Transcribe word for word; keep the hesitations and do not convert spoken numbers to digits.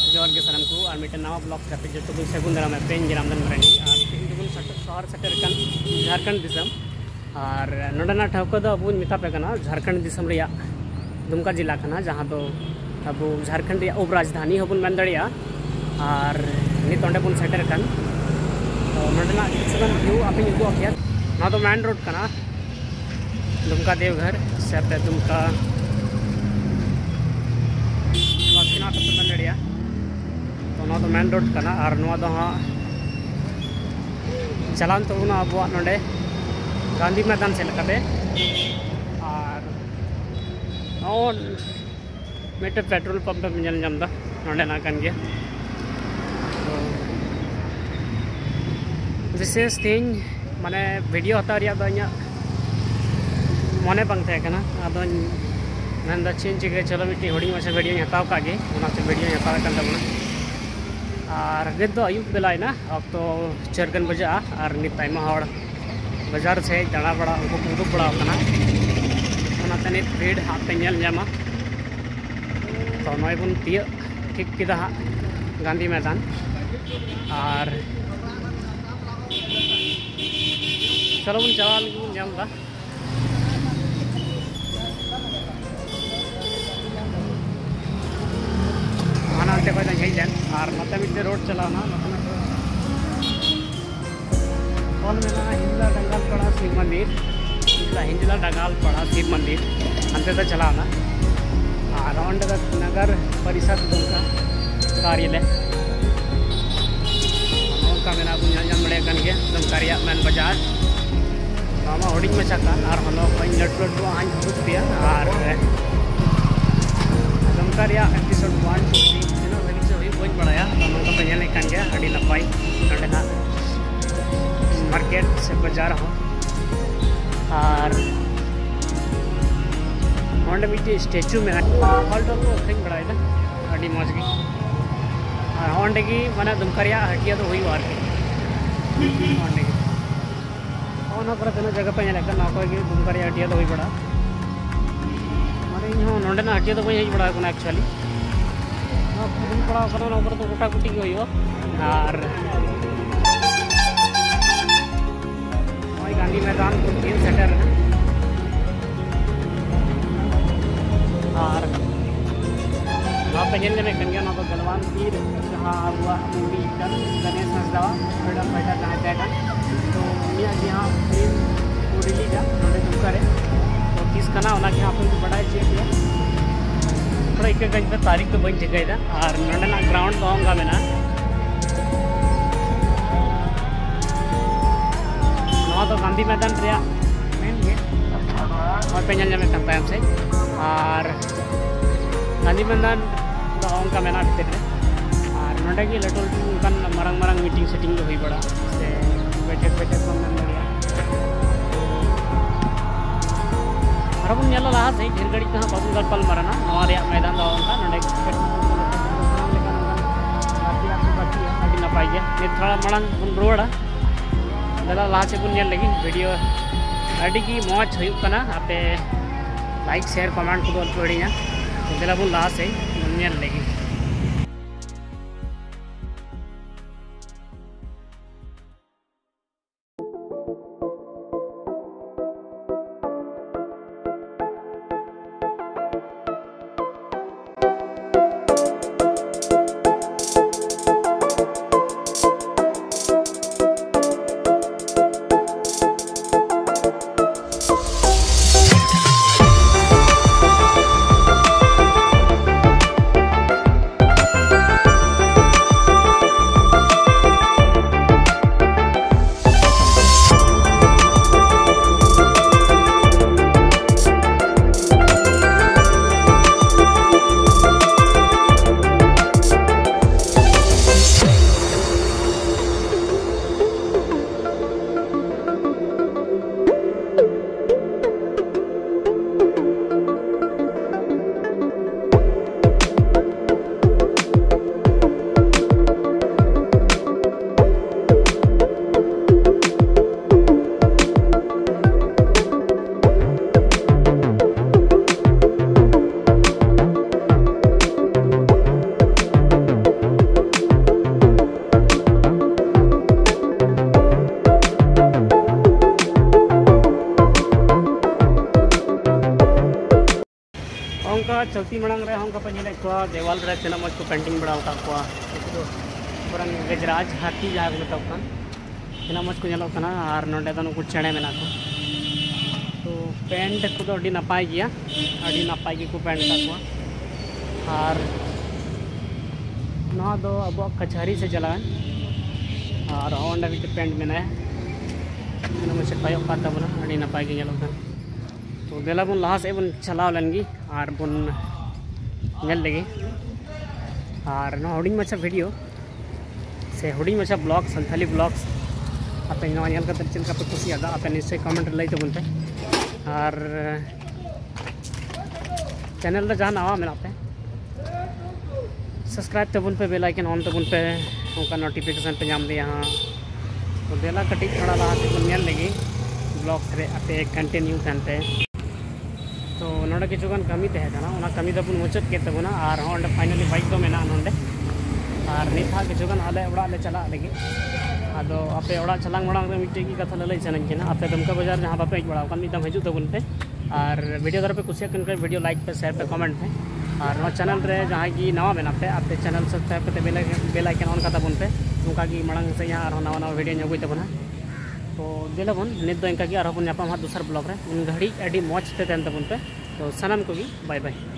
जोर के सानम को और मिटन नवा ब्लॉग करते जो तो सगुन दाराम पे रामधन मरानी और तीन दुगुन शहर सेटर कन झारखंड दिसम और नोडना ठौको दो अब मिता पे कना झारखंड दिसम रिया दुमका जिला कना जहाँ दो अब झारखंड रिया उप राजधानी होबुन मन दड़िया और नित ओंडे बुन सेटर कन तो नोडना किसान व्यू आपे निगु आखिया ना तो मेन रोड कना दुमका देवघर से पे दुमका वाकिना तो मन दड़िया तो ना तो मेन रोड कना और नवा दो हाँ चलान तो ना अब नोडे गांधी मैदान से लकाते और मेटे पेट्रोल पंप पे मिल जामदा नोडे ना कन गया तो विशेष तीन माने वीडियो हता रिया दा इया मने बंग थे कना आदो नंदा चेन चिके चलो मिट्टी होड़ी मासे वीडियो हताव कागे ओना से वीडियो हताव कन दबना और नित दो अयुब बेलाय ना अब तो चार बजा और नित आयमा हड़ बाजार से दाड़ा बड़ा उनको उदुक बड़ा कना ओनाते नित भीड़ हाथ पे नेल जामा तो नय बुन तिय ठीक किदा गांधी मैदान और चलो बुन चला बुन जामदा हानाते को हेज जान और नते मिटे रोड चलाना कौन मेना हिंजला डंगाल पड़ा शिव मंदिर हिंजला हिंजला डंगाल पड़ा शिव मंदिर अंते तो चलाना और राउंड नगर परिषद दुमका कार्यालय उनका मेना जम बड़े कन के दुमका रिया मेन बाजार मामा होडिंग में चकान और हलो कोई लट लट हां खुद पिया और दुमका रिया एपिसोड वन टू थ्री दिनो धनी से हुई बोझ बढ़ाया तो उनका पहले कन गया अड़ी नपाई नडना मार्केट से बाजार हो और ओंडे मिट्टी स्टेचू में हॉल तो अखरिंग बड़ा अड़ी मौज की और ओंडे की माने दुमका रिया हटिया तो हुई वार की ओंडे की ओना पर तेना जगह पे लेकर ना को की दुमका रिया हटिया तो हुई बड़ा माने इन नोंडे ना हटिया तो कोई हेज बड़ा कोना एक्चुअली ना खुद पड़ा कोना ना ऊपर तो गोटा कुटी की होई हो और गांधी मैदान को तीन सेटर है और वहाँ पे जन जने कन्या ना तो गलवान तीर जहाँ हुआ मूवी कल गणेश हंसदावा थोड़ा पैसा कहाँ जाएगा तो यहाँ यहाँ फिल्म को रिलीज है थोड़े दुख करे तो किस कना होना कि आप बड़ा चेक किया थोड़ा एक गंज पे तारीख तो बन जगह था और नोडना ग्राउंड पाऊँगा मैं ना तो गांधी मैदान रिया मेन गेट और पे जमे तायम से और गांधी मैदान उनका मेना भीतर और नोडे की लटू लटू मारंग मारंग मीटिंग सेटिंग हुई बड़ा से बैठक बैठक को मेन दड़िया और बन नेला लहा से ढेर घड़ी कहां बाबू गलपल मारना नवा रिया मैदान दा उनका नोडे बाकी अभी नपाई गया नित थोड़ा मांग बन रोड़ा दादा लहा से बुन लगी वीडियो अड़ी की मौज होना आपे लाइक शेयर कमेंट को पड़ीना दिला बुन लहा से बुन लगी चौथी मड़ांग रे हम पे हेले को देवाल रे तना मज को पेंटिंग बड़ा का को तो पुरन गजराज हाथी जहाँ को मतलब तना मज को ñeloग कना और नोडे दो नुकु चेणे मेना को तो पेंट को तो अड़ी नपाय गया अड़ी नपाय की को पेंट का को और ना दो अब कचहरी से चला और ओंडा भी पेंट में है मुझे पायो पाता बना अड़ी नपाय की ñeloग कना तो देला बन लहा से बन चलाव लेंगी और बन नेल लगी और ना हुडिंग मचा वीडियो से हुडिंग मचा ब्लॉग संथाली ब्लॉग्स आप इन चल का चल का पे कुसियादा आप निश्चय कमेंट लई तबन पे और चैनल दा जहां नवा मेना पे सब्सक्राइब तबन पे बेल आइकन ऑन तबन पे उनका नोटिफिकेशन पे नाम दे यहाँ तो देला कटी थोड़ा लहा से बन नेल लगी ब्लॉग्स रे आपे कंटिन्यू करते तो नोडे किचुगान कमी तहना ओना कमी दबन मुचाद के तबना और होंडे फाइनली बाइक दो मेना नोंडे और नित हा किचुगान आले ओड़ा ले चला लगे आदो आपे ओड़ा चलांग मड़ांग रे मिट्टी की कथा लई सनन केना आपे दमका बाजार जहां बापे हेज बड़ा कान मिदम हजू तबन पे और वीडियो दर पे कुछ कन के वीडियो लाइक पे शेयर पे कमेंट पे और नो चैनल रे जहां की नवा मेना पे आपे चैनल सब्सक्राइब पे बेल बेल आइकन ऑन का तबन पे उनका की मड़ांग से यहां और नवा नवा वीडियो नगुई तबना तो दिलबन नित दो इनका की और बन दूसर ब्लॉग रे उन घड़ी एडी मौज ते तबन पे तो सनम को भी बाय बाय।